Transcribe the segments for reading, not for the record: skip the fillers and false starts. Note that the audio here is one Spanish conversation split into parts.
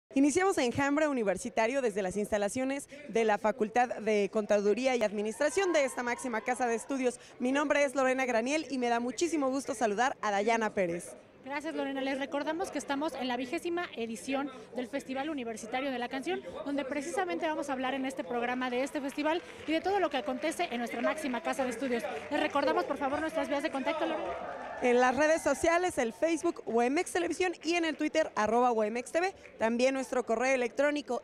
Iniciamos Enjambre Universitario desde las instalaciones de la Facultad de Contaduría y Administración de esta máxima casa de estudios. Mi nombre es Lorena Graniel y me da muchísimo gusto saludar a Dayana Pérez. Gracias, Lorena. Les recordamos que estamos en la 20ª edición del Festival Universitario de la Canción, donde precisamente vamos a hablar en este programa de este festival y de todo lo que acontece en nuestra máxima casa de estudios. Les recordamos, por favor, nuestras vías de contacto, Lorena. En las redes sociales, el Facebook UEMEX Televisión y en el Twitter @UEMEXTV. También nuestro correo electrónico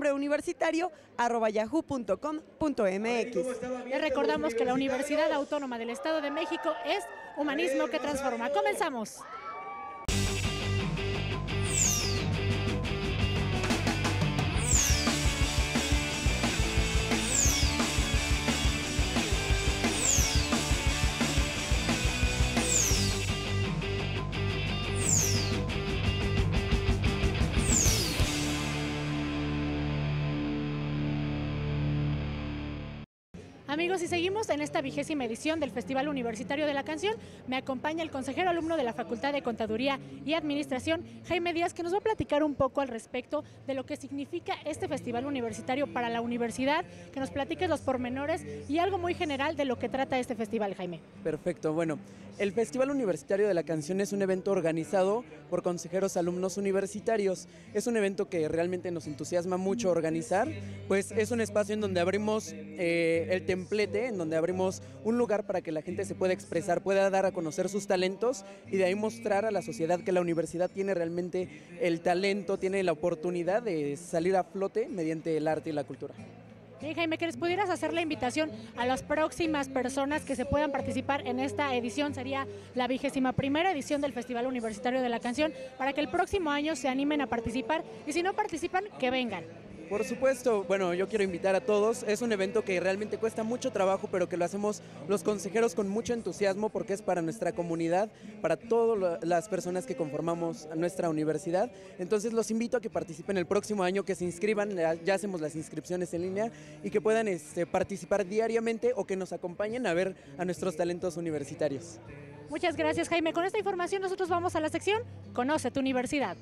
enjambreuniversitario@yahoo.com.mx. Les recordamos que la Universidad Autónoma del Estado de México es humanismo que transforma. ¡Comenzamos! Amigos, y seguimos en esta 20ª edición del Festival Universitario de la Canción. Me acompaña el consejero alumno de la Facultad de Contaduría y Administración, Jaime Díaz, que nos va a platicar un poco al respecto de lo que significa este Festival Universitario para la universidad, que nos platiques los pormenores y algo muy general de lo que trata este festival, Jaime. Perfecto, bueno, el Festival Universitario de la Canción es un evento organizado por consejeros alumnos universitarios. Es un evento que realmente nos entusiasma mucho organizar, pues es un espacio en donde abrimos el templete, en donde abrimos un lugar para que la gente se pueda expresar, pueda dar a conocer sus talentos y de ahí mostrar a la sociedad que la universidad tiene realmente el talento, tiene la oportunidad de salir a flote mediante el arte y la cultura. Bien, Jaime, que les pudieras hacer la invitación a las próximas personas que se puedan participar en esta edición. Sería la 21ª edición del Festival Universitario de la Canción, para que el próximo año se animen a participar y si no participan, que vengan. Por supuesto, bueno, yo quiero invitar a todos. Es un evento que realmente cuesta mucho trabajo, pero que lo hacemos los consejeros con mucho entusiasmo porque es para nuestra comunidad, para todas las personas que conformamos nuestra universidad. Entonces los invito a que participen el próximo año, que se inscriban, ya hacemos las inscripciones en línea y que puedan participar diariamente o que nos acompañen a ver a nuestros talentos universitarios. Muchas gracias, Jaime. Con esta información nosotros vamos a la sección Conoce tu Universidad.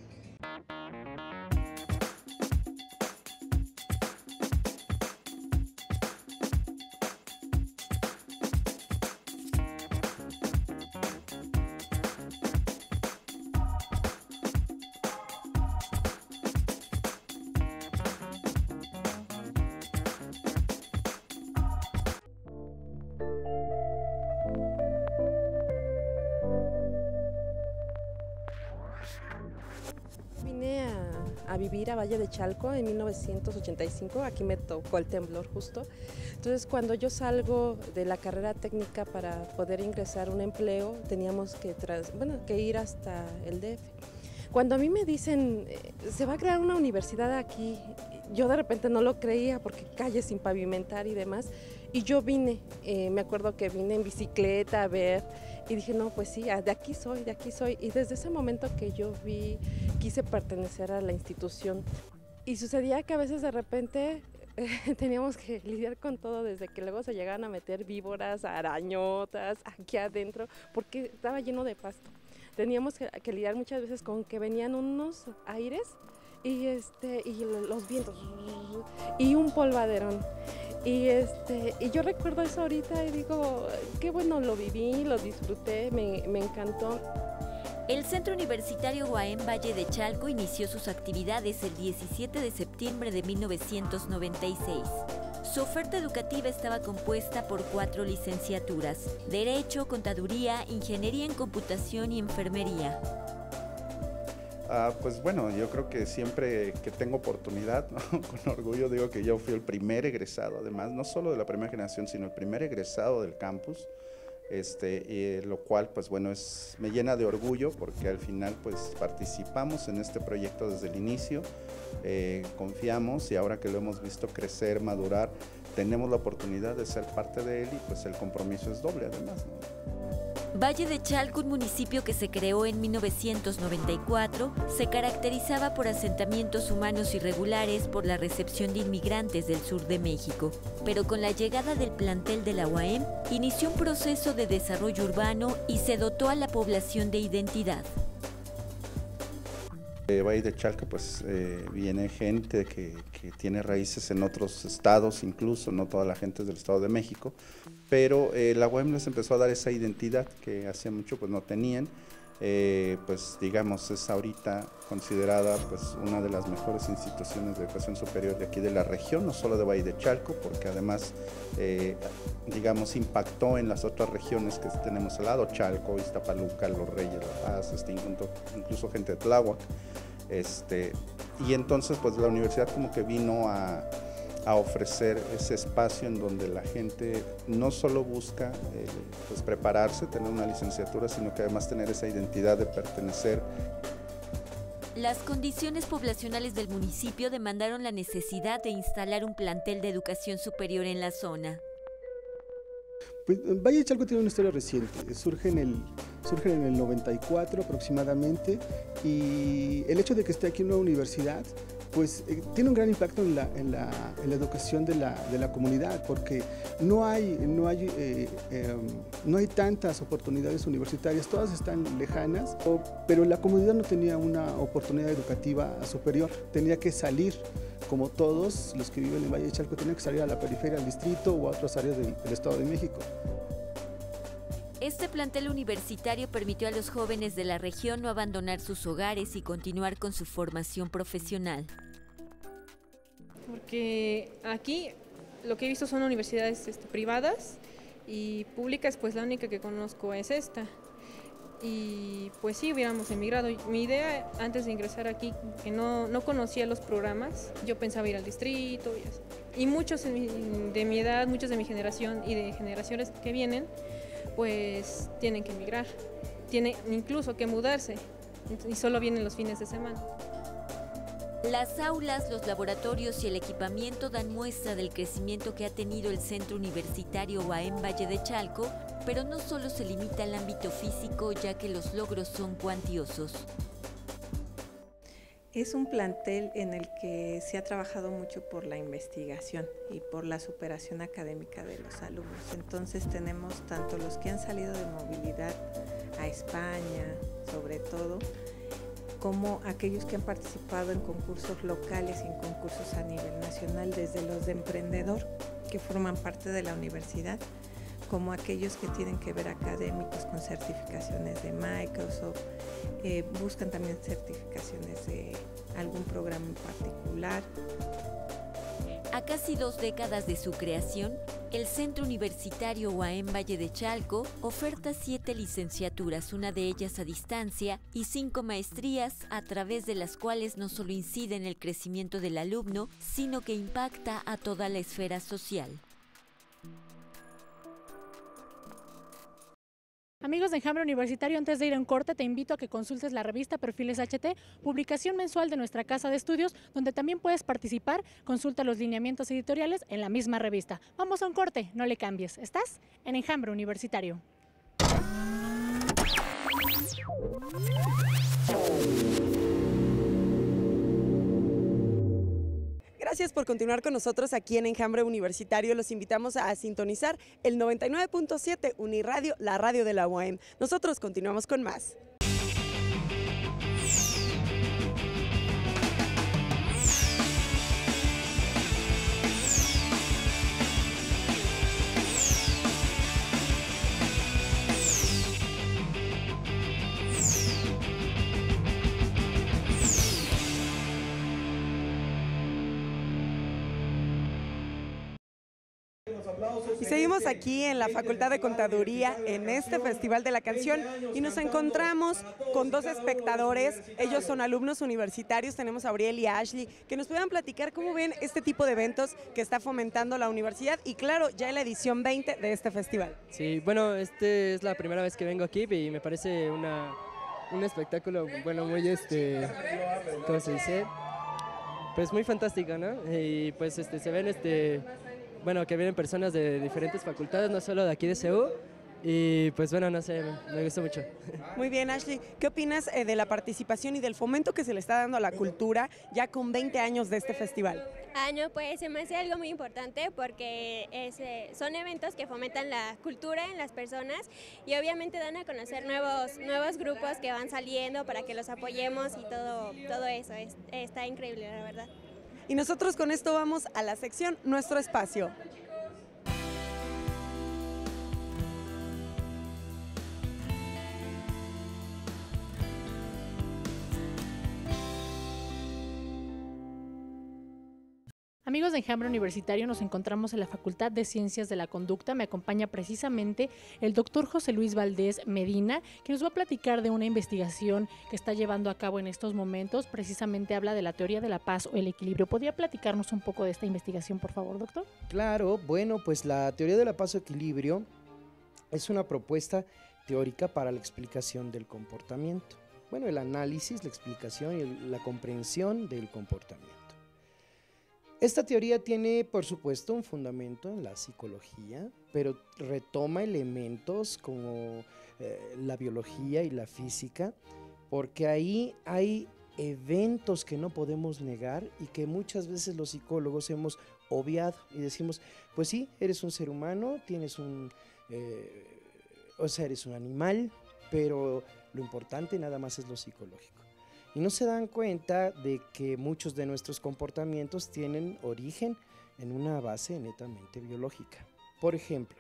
Vine a vivir a Valle de Chalco en 1985, aquí me tocó el temblor justo. Entonces cuando yo salgo de la carrera técnica para poder ingresar a un empleo, teníamos que ir hasta el DF. Cuando a mí me dicen, se va a crear una universidad aquí, yo de repente no lo creía porque calles sin pavimentar y demás, y yo vine, me acuerdo que vine en bicicleta a ver, y dije, no, pues sí, de aquí soy, y desde ese momento que yo vi, quise pertenecer a la institución. Y sucedía que a veces de repente teníamos que lidiar con todo, desde que luego se llegaban a meter víboras, arañotas aquí adentro, porque estaba lleno de pasto. Teníamos que lidiar muchas veces con que venían unos aires y los vientos y un polvaderón. Y yo recuerdo eso ahorita y digo, qué bueno, lo viví, lo disfruté, me encantó. El Centro Universitario UAM Valle de Chalco inició sus actividades el 17 de septiembre de 1996. Su oferta educativa estaba compuesta por 4 licenciaturas: Derecho, Contaduría, Ingeniería en Computación y Enfermería. Pues bueno, yo creo que siempre que tengo oportunidad, ¿no? Con orgullo digo que yo fui el primer egresado, además, no solo de la primera generación, sino el primer egresado del campus, lo cual, pues bueno, me llena de orgullo porque al final, pues participamos en este proyecto desde el inicio, confiamos y ahora que lo hemos visto crecer, madurar, tenemos la oportunidad de ser parte de él y pues el compromiso es doble además, ¿no? Valle de Chalco, un municipio que se creó en 1994, se caracterizaba por asentamientos humanos irregulares por la recepción de inmigrantes del sur de México. Pero con la llegada del plantel de la UAM, inició un proceso de desarrollo urbano y se dotó a la población de identidad. De Valle de Chalco pues viene gente que tiene raíces en otros estados, incluso no toda la gente es del Estado de México, pero la UAM les empezó a dar esa identidad que hacía mucho pues no tenían. Pues digamos es ahorita considerada pues una de las mejores instituciones de educación superior de aquí de la región, no solo de Valle de Chalco, porque además digamos impactó en las otras regiones que tenemos al lado, Chalco, Iztapaluca, Los Reyes, La Paz, incluso gente de Tláhuac, y entonces pues la universidad como que vino a ofrecer ese espacio en donde la gente no solo busca pues prepararse, tener una licenciatura, sino que además tener esa identidad de pertenecer. Las condiciones poblacionales del municipio demandaron la necesidad de instalar un plantel de educación superior en la zona. Pues, Valle de Chalco tiene una historia reciente, surge en el 94 aproximadamente, y el hecho de que esté aquí en una universidad pues tiene un gran impacto en la educación de la comunidad, porque no hay tantas oportunidades universitarias, todas están lejanas, pero la comunidad no tenía una oportunidad educativa superior, tenía que salir, como todos los que viven en Valle de Chalco, tenían que salir a la periferia, al distrito o a otras áreas del Estado de México. Este plantel universitario permitió a los jóvenes de la región no abandonar sus hogares y continuar con su formación profesional. Porque aquí lo que he visto son universidades privadas y públicas, pues la única que conozco es esta. Y pues sí, hubiéramos emigrado. Mi idea antes de ingresar aquí, que no conocía los programas, yo pensaba ir al distrito y así. Y muchos de mi edad, muchos de mi generación y de generaciones que vienen, pues tienen que emigrar, tienen incluso que mudarse y solo vienen los fines de semana. Las aulas, los laboratorios y el equipamiento dan muestra del crecimiento que ha tenido el Centro Universitario UAM Valle de Chalco, pero no solo se limita al ámbito físico, ya que los logros son cuantiosos. Es un plantel en el que se ha trabajado mucho por la investigación y por la superación académica de los alumnos. Entonces tenemos tanto los que han salido de movilidad a España, sobre todo, como aquellos que han participado en concursos locales y en concursos a nivel nacional, desde los de emprendedor, que forman parte de la universidad, como aquellos que tienen que ver académicos con certificaciones de Microsoft, buscan también certificaciones de algún programa en particular. A casi 2 décadas de su creación, el Centro Universitario UAM Valle de Chalco oferta 7 licenciaturas, una de ellas a distancia, y 5 maestrías, a través de las cuales no solo incide en el crecimiento del alumno, sino que impacta a toda la esfera social. Amigos de Enjambre Universitario, antes de ir a un corte, te invito a que consultes la revista Perfiles HT, publicación mensual de nuestra casa de estudios, donde también puedes participar. Consulta los lineamientos editoriales en la misma revista. Vamos a un corte, no le cambies. Estás en Enjambre Universitario. Gracias por continuar con nosotros aquí en Enjambre Universitario. Los invitamos a sintonizar el 99.7 Uniradio, la radio de la UAM. Nosotros continuamos con más. Y seguimos aquí en la Facultad de Contaduría en este Festival de la Canción y nos encontramos con 2 espectadores. Ellos son alumnos universitarios. Tenemos a Auriel y a Ashley, que nos puedan platicar cómo ven este tipo de eventos que está fomentando la universidad y claro, ya en la edición 20 de este festival. Sí, bueno, es la primera vez que vengo aquí y me parece un espectáculo, bueno, muy, ¿cómo se dice? Pues muy fantástico, ¿no? Y pues se ven, bueno, que vienen personas de diferentes facultades, no solo de aquí de CEU, Y pues bueno, no sé, me gustó mucho. Muy bien, Ashley. ¿Qué opinas de la participación y del fomento que se le está dando a la cultura ya con 20 años de este festival? No, pues se me hace algo muy importante porque son eventos que fomentan la cultura en las personas y obviamente dan a conocer nuevos grupos que van saliendo para que los apoyemos y todo eso. Está increíble, la verdad. Y nosotros con esto vamos a la sección Nuestro Espacio. Amigos de Enjambre Universitario, nos encontramos en la Facultad de Ciencias de la Conducta. Me acompaña precisamente el doctor José Luis Valdés Medina, que nos va a platicar de una investigación que está llevando a cabo en estos momentos. Precisamente habla de la teoría de la paz o el equilibrio. ¿Podría platicarnos un poco de esta investigación, por favor, doctor? Claro, bueno, pues la teoría de la paz o equilibrio es una propuesta teórica para la explicación del comportamiento. Bueno, el análisis, la explicación y la comprensión del comportamiento. Esta teoría tiene, por supuesto, un fundamento en la psicología, pero retoma elementos como la biología y la física, porque ahí hay eventos que no podemos negar y que muchas veces los psicólogos hemos obviado y decimos, pues sí, eres un ser humano, eres un animal, pero lo importante nada más es lo psicológico. Y no se dan cuenta de que muchos de nuestros comportamientos tienen origen en una base netamente biológica. Por ejemplo,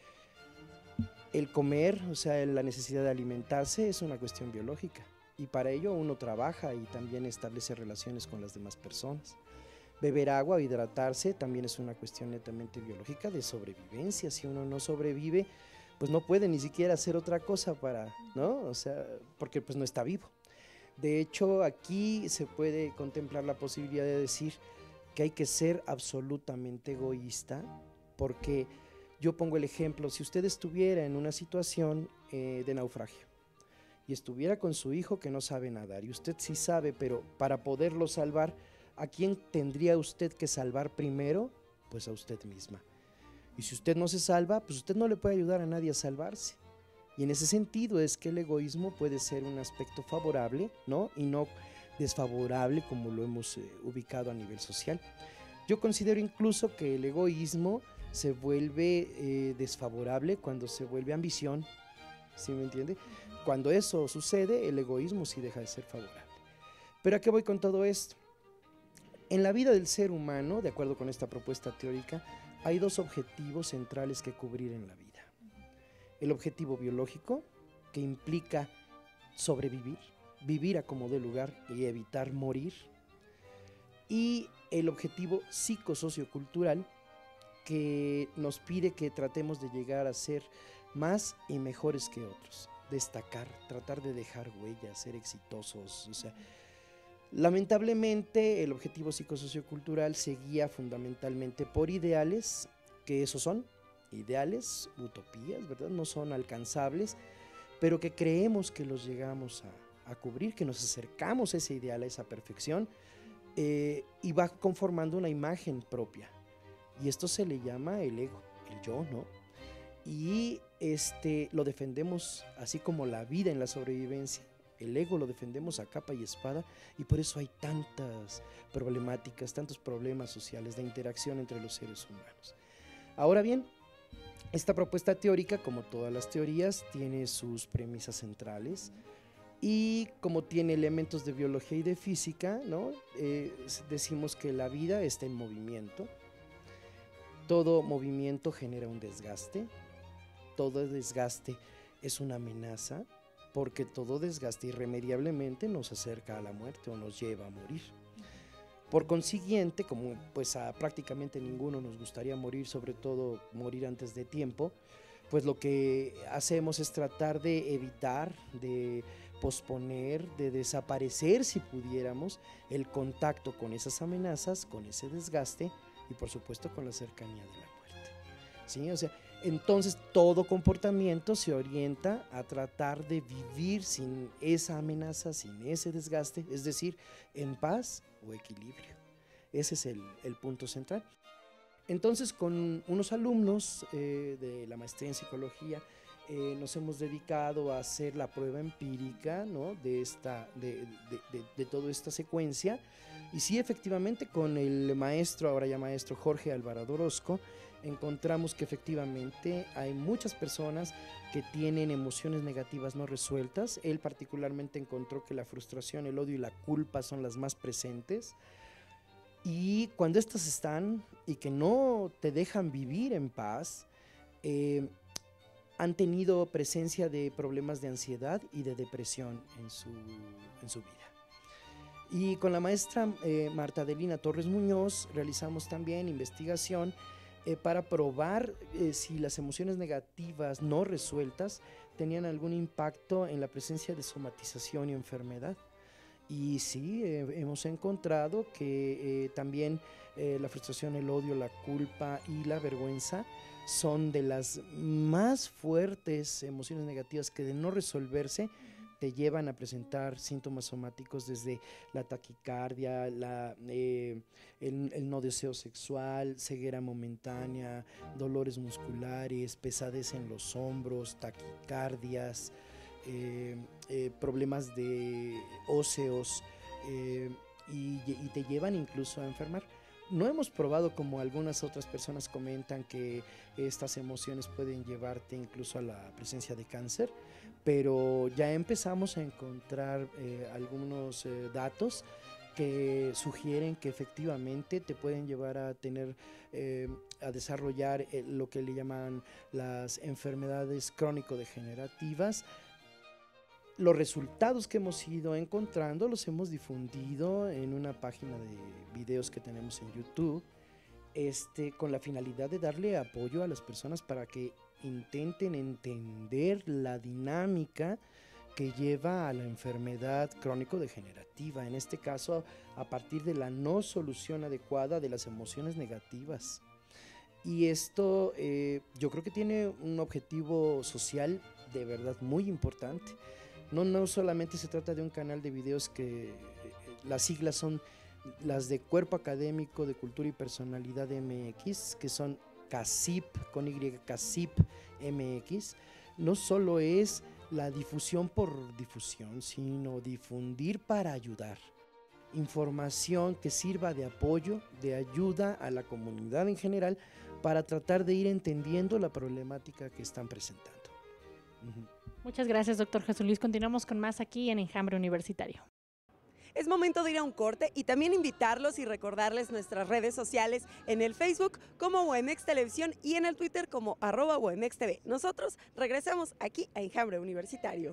el comer, o sea, la necesidad de alimentarse es una cuestión biológica. Y para ello uno trabaja y también establece relaciones con las demás personas. Beber agua o hidratarse también es una cuestión netamente biológica de sobrevivencia. Si uno no sobrevive, pues no puede ni siquiera hacer otra cosa para, ¿no? O sea, porque pues no está vivo. De hecho, aquí se puede contemplar la posibilidad de decir que hay que ser absolutamente egoísta, porque yo pongo el ejemplo, si usted estuviera en una situación de naufragio y estuviera con su hijo que no sabe nadar, y usted sí sabe, pero para poderlo salvar, ¿a quién tendría usted que salvar primero? Pues a usted misma. Y si usted no se salva, pues usted no le puede ayudar a nadie a salvarse. Y en ese sentido es que el egoísmo puede ser un aspecto favorable, ¿no? Y no desfavorable como lo hemos ubicado a nivel social. Yo considero incluso que el egoísmo se vuelve desfavorable cuando se vuelve ambición, ¿sí me entiende? Cuando eso sucede, el egoísmo sí deja de ser favorable. Pero ¿a qué voy con todo esto? En la vida del ser humano, de acuerdo con esta propuesta teórica, hay dos objetivos centrales que cubrir en la vida. El objetivo biológico, que implica sobrevivir, vivir a como dé lugar y evitar morir. Y el objetivo psicosociocultural, que nos pide que tratemos de llegar a ser más y mejores que otros. Destacar, tratar de dejar huellas, ser exitosos. O sea, lamentablemente el objetivo psicosociocultural se guía fundamentalmente por ideales, que esos son ideales, utopías, ¿verdad? No son alcanzables, pero que creemos que los llegamos a cubrir, que nos acercamos a ese ideal, a esa perfección, y va conformando una imagen propia. Y esto se le llama el ego, el yo, ¿no? Y lo defendemos así como la vida en la sobrevivencia. El ego lo defendemos a capa y espada, y por eso hay tantas problemáticas, tantos problemas sociales de interacción entre los seres humanos. Ahora bien, esta propuesta teórica, como todas las teorías, tiene sus premisas centrales y como tiene elementos de biología y de física, ¿no? Decimos que la vida está en movimiento. Todo movimiento genera un desgaste. Todo desgaste es una amenaza, porque todo desgaste irremediablemente nos acerca a la muerte o nos lleva a morir. Por consiguiente, como pues a prácticamente ninguno nos gustaría morir, sobre todo morir antes de tiempo, pues lo que hacemos es tratar de evitar, de posponer, de desaparecer, si pudiéramos, el contacto con esas amenazas, con ese desgaste y por supuesto con la cercanía de la muerte. ¿Sí? O sea, entonces todo comportamiento se orienta a tratar de vivir sin esa amenaza, sin ese desgaste, es decir, en paz o equilibrio. Ese es el punto central. Entonces, con unos alumnos de la maestría en psicología nos hemos dedicado a hacer la prueba empírica, ¿no?, de toda esta secuencia. Y sí, efectivamente, con el maestro, ahora ya maestro Jorge Alvarado Orozco, encontramos que efectivamente hay muchas personas que tienen emociones negativas no resueltas. Él particularmente encontró que la frustración, el odio y la culpa son las más presentes. Y cuando estas están y que no te dejan vivir en paz, han tenido presencia de problemas de ansiedad y de depresión en su vida. Y con la maestra Marta Adelina Torres Muñoz realizamos también investigación para probar si las emociones negativas no resueltas tenían algún impacto en la presencia de somatización y enfermedad. Y sí, hemos encontrado que también la frustración, el odio, la culpa y la vergüenza son de las más fuertes emociones negativas que, de no resolverse, te llevan a presentar síntomas somáticos desde la taquicardia, el no deseo sexual, ceguera momentánea, dolores musculares, pesadez en los hombros, taquicardias, problemas de óseos y te llevan incluso a enfermar. No hemos probado, como algunas otras personas comentan, que estas emociones pueden llevarte incluso a la presencia de cáncer, pero ya empezamos a encontrar algunos datos que sugieren que efectivamente te pueden llevar a tener, a desarrollar lo que le llaman las enfermedades crónico-degenerativas. Los resultados que hemos ido encontrando los hemos difundido en una página de videos que tenemos en YouTube, con la finalidad de darle apoyo a las personas para que intenten entender la dinámica que lleva a la enfermedad crónico-degenerativa, en este caso a partir de la no solución adecuada de las emociones negativas. Y esto yo creo que tiene un objetivo social de verdad muy importante. No solamente se trata de un canal de videos que las siglas son las de Cuerpo Académico de Cultura y Personalidad MX, que son CACIP, con Y, CACIP MX. No solo es la difusión por difusión, sino difundir para ayudar. Información que sirva de apoyo, de ayuda a la comunidad en general, para tratar de ir entendiendo la problemática que están presentando. Muchas gracias, doctor Jesús Luis. Continuamos con más aquí en Enjambre Universitario. Es momento de ir a un corte y también invitarlos y recordarles nuestras redes sociales en el Facebook como UAMX Televisión y en el Twitter como @UAMXTV. Nosotros regresamos aquí a Enjambre Universitario.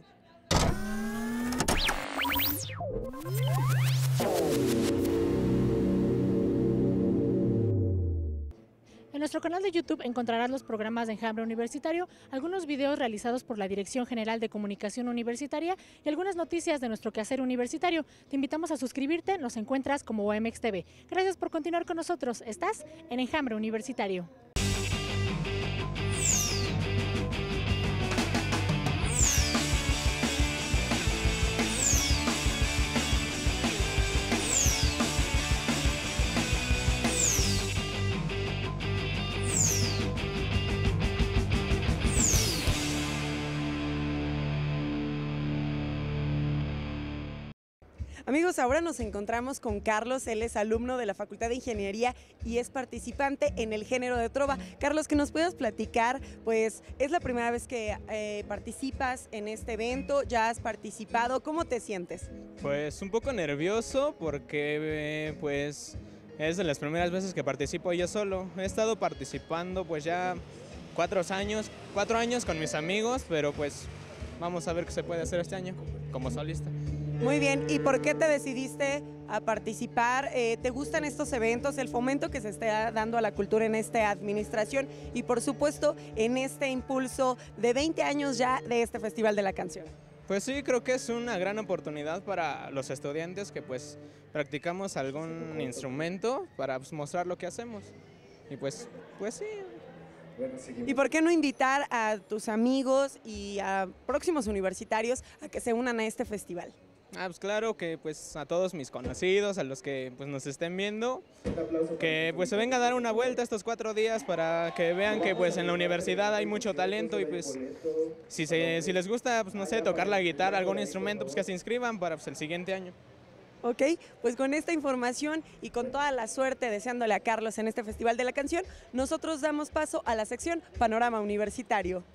En nuestro canal de YouTube encontrarás los programas de Enjambre Universitario, algunos videos realizados por la Dirección General de Comunicación Universitaria y algunas noticias de nuestro quehacer universitario. Te invitamos a suscribirte, nos encuentras como UAMX TV. Gracias por continuar con nosotros. Estás en Enjambre Universitario. Amigos, ahora nos encontramos con Carlos. Él es alumno de la Facultad de Ingeniería y es participante en el género de trova. Carlos, que nos puedas platicar, pues es la primera vez que participas en este evento, ya has participado, ¿cómo te sientes? Pues un poco nervioso porque pues es de las primeras veces que participo yo solo. He estado participando pues ya 4 años con mis amigos, pero pues vamos a ver qué se puede hacer este año como solista. Muy bien, ¿y por qué te decidiste a participar? ¿Te gustan estos eventos, el fomento que se está dando a la cultura en esta administración y por supuesto en este impulso de 20 años ya de este Festival de la Canción? Pues sí, creo que es una gran oportunidad para los estudiantes que pues practicamos algún instrumento para pues, mostrar lo que hacemos. Y pues sí. ¿Y por qué no invitar a tus amigos y a próximos universitarios a que se unan a este festival? Pues claro que pues a todos mis conocidos, a los que pues nos estén viendo, que pues se vengan a dar una vuelta estos 4 días para que vean que pues en la universidad hay mucho talento y pues si les gusta, pues no sé, tocar la guitarra, algún instrumento, pues que se inscriban para pues, el siguiente año. Ok, pues con esta información y con toda la suerte deseándole a Carlos en este Festival de la Canción, nosotros damos paso a la sección Panorama Universitario.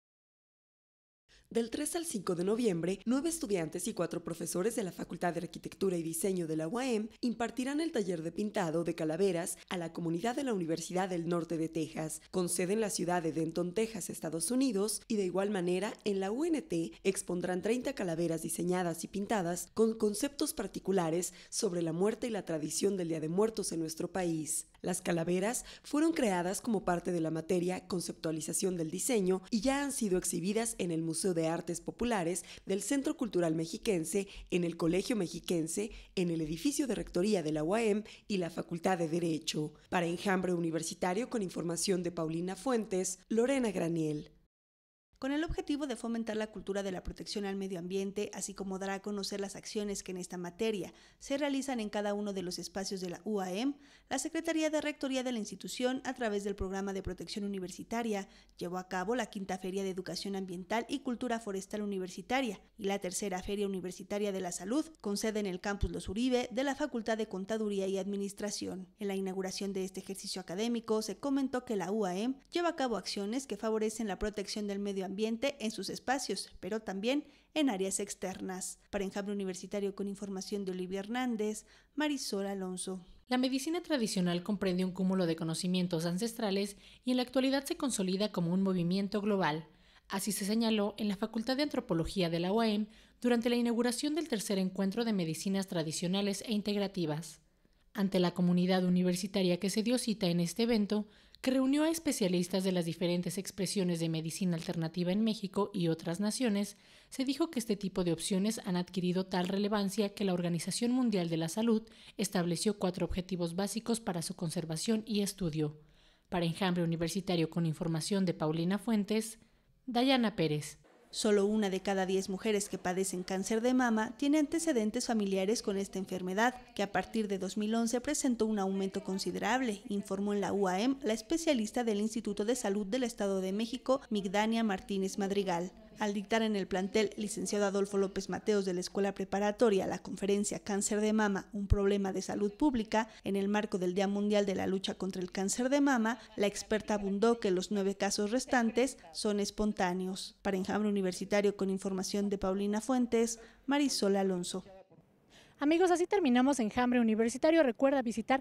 Del 3 al 5 de noviembre, 9 estudiantes y 4 profesores de la Facultad de Arquitectura y Diseño de la UAM impartirán el taller de pintado de calaveras a la comunidad de la Universidad del Norte de Texas, con sede en la ciudad de Denton, Texas, Estados Unidos, y de igual manera en la UNT expondrán 30 calaveras diseñadas y pintadas con conceptos particulares sobre la muerte y la tradición del Día de Muertos en nuestro país. Las calaveras fueron creadas como parte de la materia Conceptualización del Diseño y ya han sido exhibidas en el Museo de Artes Populares del Centro Cultural Mexiquense, en el Colegio Mexiquense, en el edificio de Rectoría de la UAM y la Facultad de Derecho. Para Enjambre Universitario, con información de Paulina Fuentes, Lorena Graniel. Con el objetivo de fomentar la cultura de la protección al medio ambiente, así como dar a conocer las acciones que en esta materia se realizan en cada uno de los espacios de la UAM, la Secretaría de Rectoría de la institución, a través del Programa de Protección Universitaria, llevó a cabo la 5ª Feria de Educación Ambiental y Cultura Forestal Universitaria y la 3ª Feria Universitaria de la Salud, con sede en el Campus Los Uribe de la Facultad de Contaduría y Administración. En la inauguración de este ejercicio académico se comentó que la UAM lleva a cabo acciones que favorecen la protección del medio ambiente en sus espacios, pero también en áreas externas. Para Enjambre Universitario, con información de Olivia Hernández, Marisol Alonso. La medicina tradicional comprende un cúmulo de conocimientos ancestrales y en la actualidad se consolida como un movimiento global. Así se señaló en la Facultad de Antropología de la UAM durante la inauguración del 3er encuentro de medicinas tradicionales e integrativas. Ante la comunidad universitaria que se dio cita en este evento, que reunió a especialistas de las diferentes expresiones de medicina alternativa en México y otras naciones, se dijo que este tipo de opciones han adquirido tal relevancia que la Organización Mundial de la Salud estableció 4 objetivos básicos para su conservación y estudio. Para Enjambre Universitario, con información de Paulina Fuentes, Dayana Pérez. Solo 1 de cada 10 mujeres que padecen cáncer de mama tiene antecedentes familiares con esta enfermedad, que a partir de 2011 presentó un aumento considerable, informó en la UAM la especialista del Instituto de Salud del Estado de México, Migdania Martínez Madrigal. Al dictar en el plantel, licenciado Adolfo López Mateos de la Escuela Preparatoria, la conferencia Cáncer de Mama, un problema de salud pública, en el marco del Día Mundial de la Lucha contra el Cáncer de Mama, la experta abundó que los 9 casos restantes son espontáneos. Para Enjambre Universitario, con información de Paulina Fuentes, Marisol Alonso. Amigos, así terminamos Enjambre Universitario. Recuerda visitar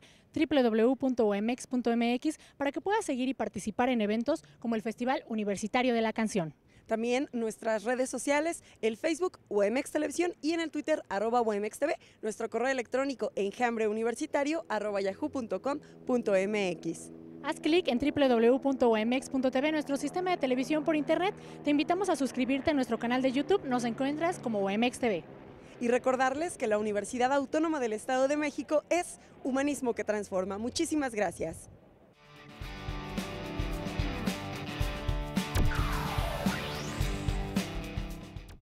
www.umx.mx para que puedas seguir y participar en eventos como el Festival Universitario de la Canción. También nuestras redes sociales, el Facebook UMX Televisión y en el Twitter @UMX TV, nuestro correo electrónico enjambreuniversitario@yahoo.com.mx. Haz clic en www.umx.tv, nuestro sistema de televisión por internet. Te invitamos a suscribirte a nuestro canal de YouTube, nos encuentras como UMX TV. Y recordarles que la Universidad Autónoma del Estado de México es Humanismo que Transforma. Muchísimas gracias.